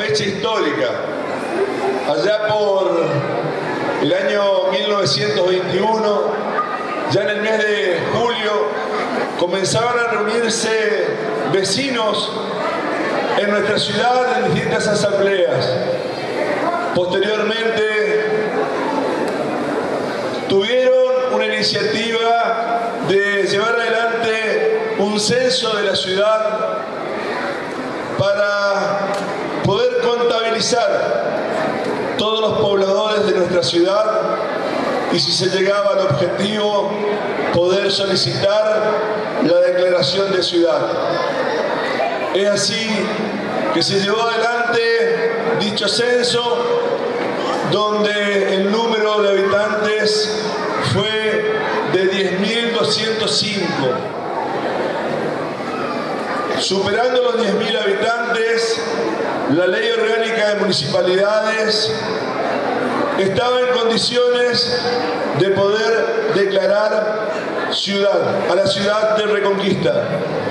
fecha histórica. Allá por el año 1921, ya en el mes de julio, comenzaban a reunirse vecinos en nuestra ciudad en distintas asambleas. Posteriormente tuvieron una iniciativa de llevar adelante un censo de la ciudad para poder contabilizar todos los pobladores de nuestra ciudad y, si se llegaba al objetivo, poder solicitar la declaración de ciudad. Es así que se llevó adelante dicho censo, donde el número de habitantes fue de 10.205. Superando los 10.000 habitantes, la Ley Orgánica de Municipalidades estaba en condiciones de poder declarar ciudad, a la ciudad de Reconquista.